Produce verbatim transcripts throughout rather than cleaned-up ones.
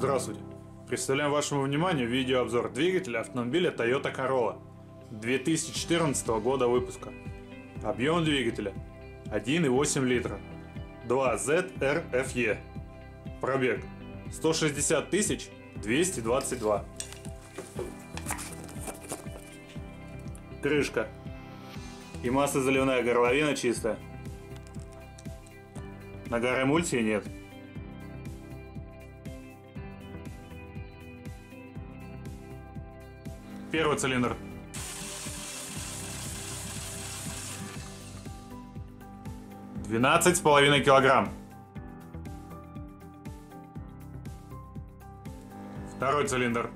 Здравствуйте! Представляем вашему вниманию видеообзор двигателя автомобиля Toyota Corolla две тысячи четырнадцатого года выпуска. Объем двигателя один и восемь литра, два зет эр эф и. Пробег сто шестьдесят тысяч двести двадцать два. Крышка и маслозаливная горловина чистая. Нагара эмульсии нет. Первый цилиндр. двенадцать с половиной килограмм. Второй цилиндр.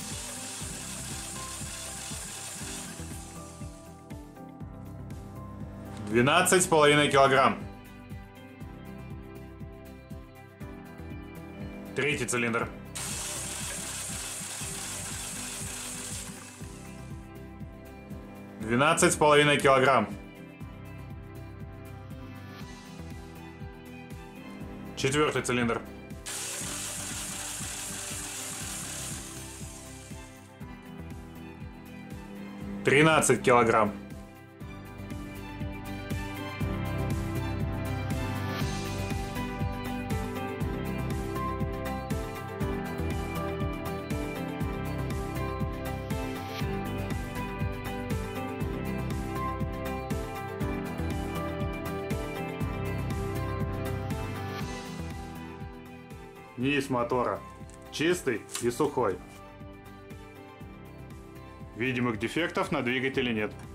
двенадцать с половиной килограмм. Третий цилиндр. двенадцать с половиной килограмм. Четвертый цилиндр. тринадцать килограмм. Низ мотора чистый и сухой. Видимых дефектов на двигателе нет.